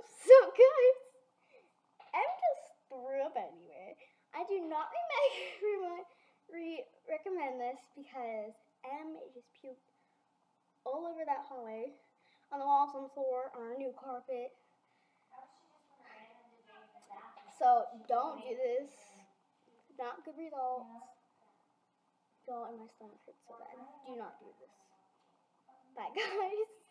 So guys, M just threw up anyway. I do not recommend this because M just puked all over that hallway, on the walls, on the floor, on our new carpet. So don't do this. Not good results. Y'all, and my stomach hurts so bad. Do not do this. Bye guys.